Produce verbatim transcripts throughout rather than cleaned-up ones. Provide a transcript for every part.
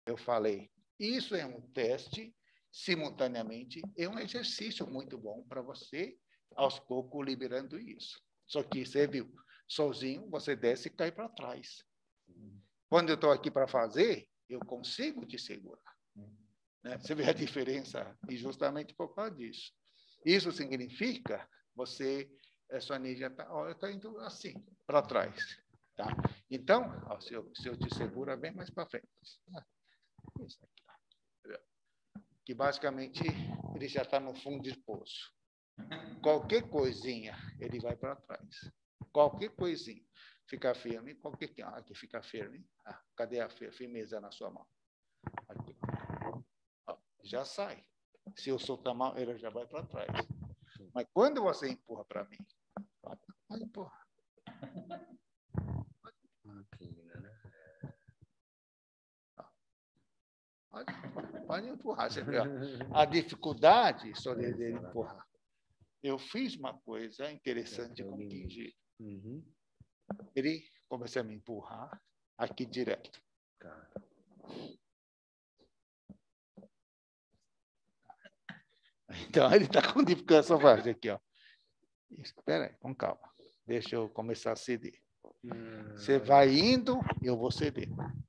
eu falei, isso é um teste, simultaneamente, é um exercício muito bom para você, aos poucos, liberando isso. Só que você viu, sozinho, você desce e cai para trás. Quando eu estou aqui para fazer, eu consigo te segurar. Né? Você vê a diferença? E justamente por causa disso. Isso significa, você, a sua energia está tá indo assim, para trás. Tá? Então, ó, se, eu, se eu te seguro, bem mais para frente. Isso aqui, ó. Que basicamente ele já está no fundo do poço. Qualquer coisinha, ele vai para trás. Qualquer coisinha. Fica firme, qualquer aqui fica firme. Ah, cadê a firmeza na sua mão? Aqui. Ó, já sai. Se eu soltar a mão, ele já vai para trás. Mas quando você empurra para mim, pode empurrar. Pode, pode empurrar. Você vê, ó. A dificuldade só de ele empurrar. Eu fiz uma coisa interessante com o Kinji. Uhum. Ele começou a me empurrar aqui direto. Então, ele está com dificuldade essa aqui, ó. Espera aí, com calma. Deixa eu começar a ceder. Hum. Você vai indo, eu vou ceder.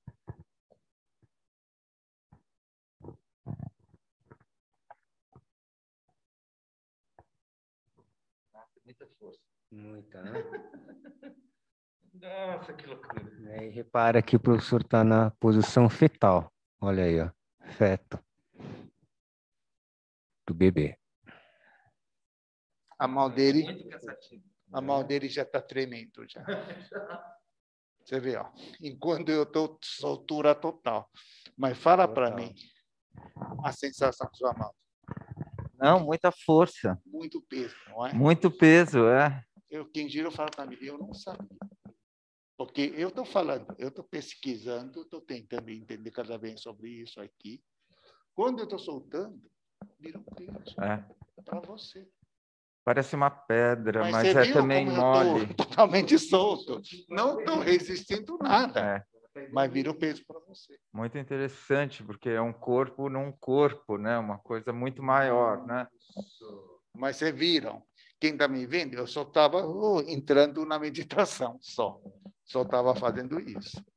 Muita força. Muita, né? Nossa, que loucura. E aí, repara que o professor está na posição fetal. Olha aí, ó. Feto. Do bebê. A mão dele, a mão dele já está tremendo. Já. Você vê, ó. Enquanto eu estou soltura total. Mas fala para mim a sensação da sua mão. Não, muita força. Muito peso, não é? Muito peso, é. Eu, quem gira fala para mim, eu não sabia. Porque eu estou falando, eu estou pesquisando, estou tentando entender cada vez sobre isso aqui. Quando eu estou soltando, vira um peso é. para você. Parece uma pedra, mas, mas é viu também como mole. Eu estou totalmente solto. Não estou resistindo nada. É. Mas vira um peso para você. Muito interessante, porque é um corpo num corpo, né? Uma coisa muito maior, né? Mas vocês viram, quem está me vendo, eu só estava oh, entrando na meditação, só. Só estava fazendo isso.